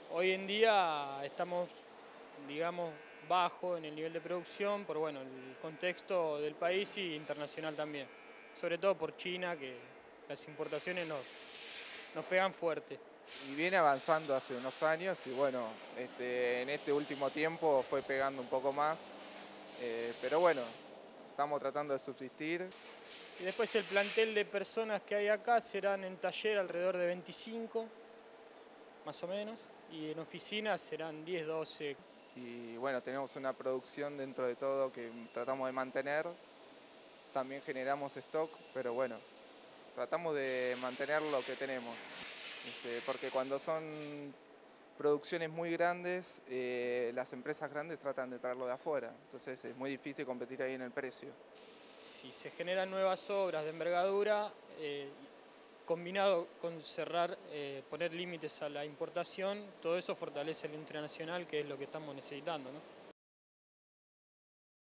Hoy en día estamos, digamos, bajo en el nivel de producción por bueno, el contexto del país y internacional también. Sobre todo por China, que las importaciones nos pegan fuerte. Y viene avanzando hace unos años y bueno, en este último tiempo fue pegando un poco más, pero bueno, estamos tratando de subsistir. Y después el plantel de personas que hay acá serán en taller alrededor de 25, más o menos, y en oficina serán 10, 12. Y bueno, tenemos una producción dentro de todo que tratamos de mantener. También generamos stock, pero bueno, tratamos de mantener lo que tenemos. Porque cuando son producciones muy grandes, las empresas grandes tratan de traerlo de afuera. Entonces es muy difícil competir ahí en el precio. Si se generan nuevas obras de envergadura, combinado con cerrar, poner límites a la importación, todo eso fortalece la industria nacional, que es lo que estamos necesitando, ¿no?